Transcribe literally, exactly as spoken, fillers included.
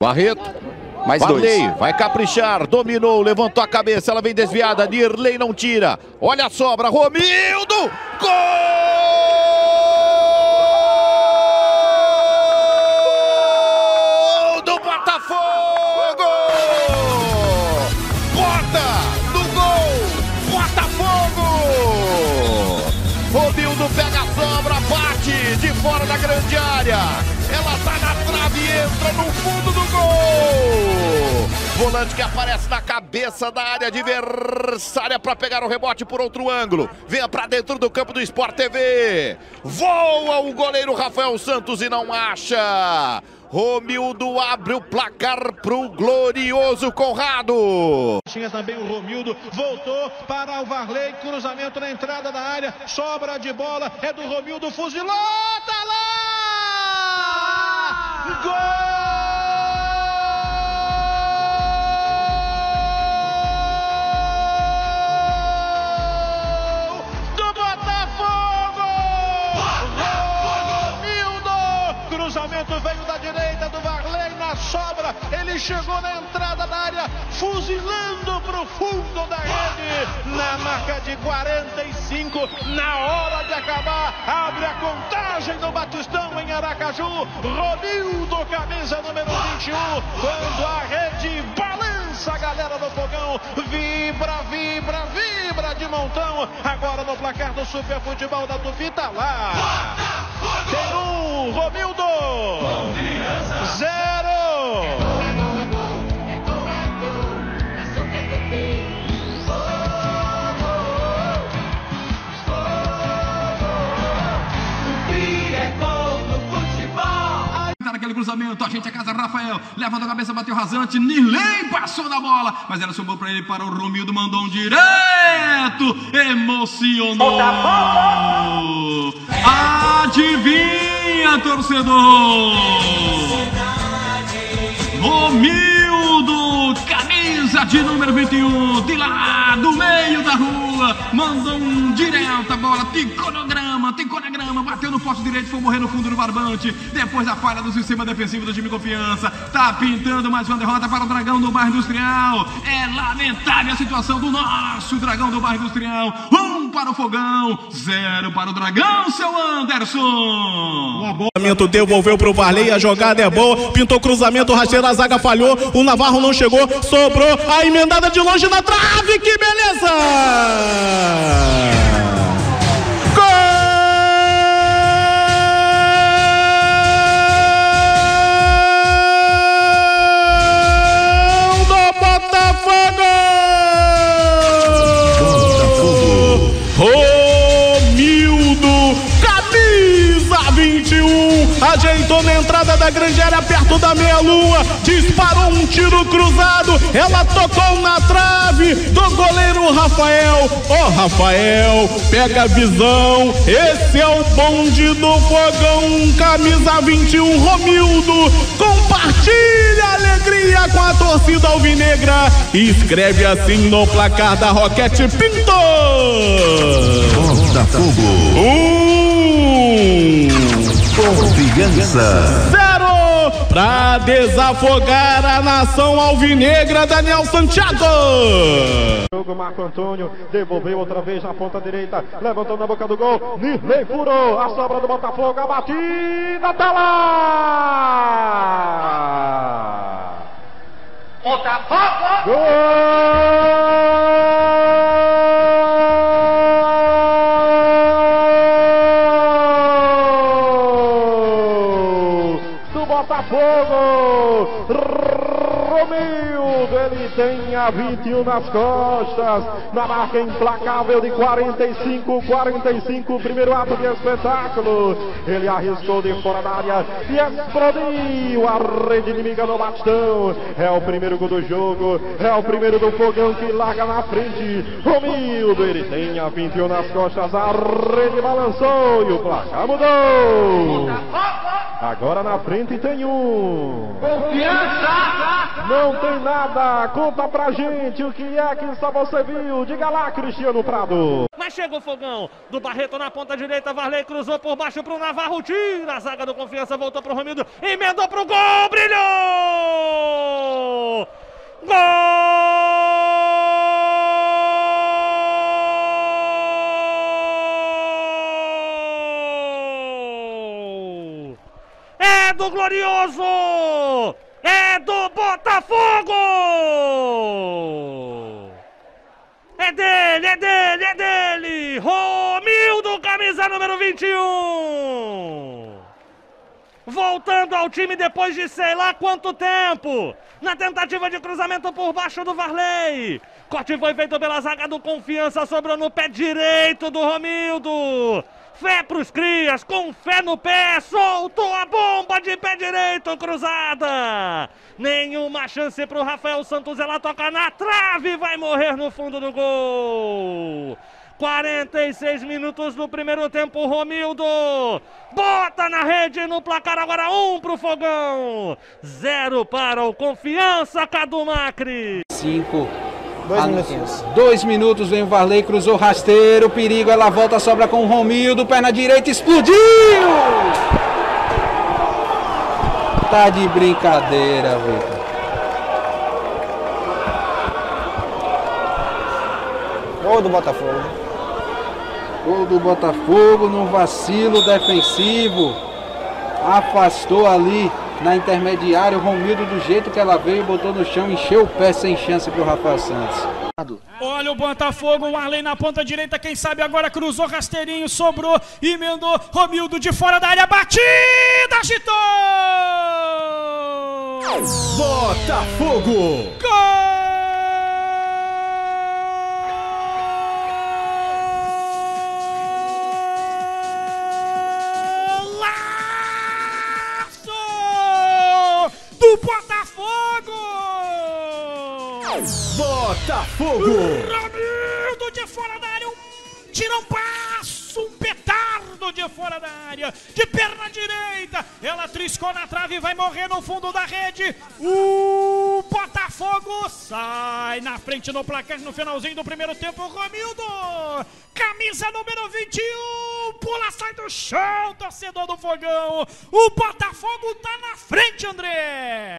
Barreto, mais Varley, dois. vai caprichar, dominou, levantou a cabeça, ela vem desviada, Nirley não tira, olha a sobra, Romildo, gol do Botafogo, bota no gol, Botafogo, Romildo pega a sobra, bate de fora da grande área, ela tá na trave e entra no fundo do gol. Volante que aparece na cabeça da área adversária para pegar o rebote por outro ângulo. Venha para dentro do campo do Sport T V. Voa o goleiro Rafael Santos e não acha. Romildo abre o placar pro glorioso Conrado. Tinha também o Romildo, voltou para o Varley, cruzamento na entrada da área, sobra de bola, é do Romildo, fuzilou, tá lá! Gol do Botafogo! Romildo! Cruzamento veio da direita do Varley na sobra. Ele chegou na entrada da área, fuzilando para o fundo da rede. Na marca de quarenta e cinco, na hora de acabar, abre a contagem do Batistão em Aracaju. Romildo, camisa número vinte e um. Quando a rede balança, a galera do Fogão vibra, vibra, vibra de montão. Agora no placar do Super Futebol da Tupi, tá lá. Tem um, Romildo. Zero. Aquele cruzamento, a gente a casa, Rafael, levanta a cabeça, bateu rasante, Nirley passou da bola, mas ela sobrou para ele, para o Romildo, mandou um direto, emocionou. Adivinha, torcedor? Romildo, camisa de número vinte e um, de lá do meio da rua, mandou um direto, a bola, ticou no grama, ticou na grama, bateu no poste direito, foi morrer no fundo do barbante, depois da falha do sistema defensivo do time Confiança, tá pintando mais uma derrota para o Dragão do Bairro Industrial. É lamentável a situação do nosso Dragão do Bairro Industrial, um para o Fogão, zero para o Dragão, seu Anderson. Cruzamento devolveu pro Varley, a jogada é boa, pintou cruzamento, rasteiro, a zaga falhou, o Navarro não chegou, sobrou, a emendada de longe na trave, que beleza! Gol do Botafogo! Romildo, camisa vinte e um, ajeitou na entrada da grande área, perto da meia-lua, disparou um tiro cruzado, ela tocou na trave do goleiro Rafael. Ó, oh, Rafael, pega a visão, esse é o bonde do Fogão, camisa vinte e um, Romildo, compartilha a alegria com a torcida alvinegra e escreve assim no placar da Roquete Pinto. Botafogo. Um. Confiança. Zero. Pra desafogar a nação alvinegra, Daniel Santiago. Jogo Marco Antônio, devolveu outra vez na ponta direita, levantou na boca do gol, Nirley furou, a sobra do Botafogo, a batida, tá lá! Botafogo! Gol! Botafogo, Romildo, ele tem a vinte e um nas costas, na marca implacável de quarenta e cinco, quarenta e cinco, primeiro ato de espetáculo, ele arriscou de fora da área e explodiu a rede inimiga do Batistão, é o primeiro gol do jogo, é o primeiro do Fogão que larga na frente, Romildo, ele tem a vinte e um nas costas, a rede balançou e o placar mudou. Agora na frente tem um. Confiança! Não tem nada. Conta pra gente o que é que só você viu. Diga lá, Cristiano Prado. Mas chega o Fogão do Barreto na ponta direita. Varley cruzou por baixo pro Navarro. Tira a zaga do Confiança. Voltou pro Romildo. Emendou pro gol. Brilhou! perigoso! É do Botafogo! É dele, é dele, é dele! Romildo, camisa número vinte e um! Voltando ao time depois de sei lá quanto tempo! Na tentativa de cruzamento por baixo do Varley! Corte foi feito pela zaga do Confiança, sobrou no pé direito do Romildo! Fé pros crias, com fé no pé, soltou a bomba de pé direito, cruzada. Nenhuma chance pro Rafael Santos, ela toca na trave, vai morrer no fundo do gol. quarenta e seis minutos do primeiro tempo, Romildo bota na rede no placar, agora um pro Fogão. Zero para o Confiança, Cadu Macri. Cinco. Dois minutinhos. Dois minutos, vem o Varley, cruzou rasteiro, perigo, ela volta, sobra com o Romildo, perna direita, explodiu! Tá de brincadeira, Vitor. Gol do Botafogo. Gol do Botafogo num vacilo defensivo. Afastou ali na intermediária, o Romildo do jeito que ela veio, botou no chão, encheu o pé sem chance pro Rafael Santos. Olha o Botafogo, o Arley na ponta direita, quem sabe agora cruzou rasteirinho, sobrou, emendou, Romildo de fora da área, batida, agitou! Botafogo! Gol! Do Botafogo! Botafogo! Romildo de fora da área, um tira um passo, um petardo de fora da área, de perna direita, ela triscou na trave e vai morrer no fundo da rede. O Botafogo sai na frente no placar no finalzinho do primeiro tempo. Romildo, camisa número vinte e um, pula, sai do chão, torcedor do Fogão. O Botafogo tá na frente, André.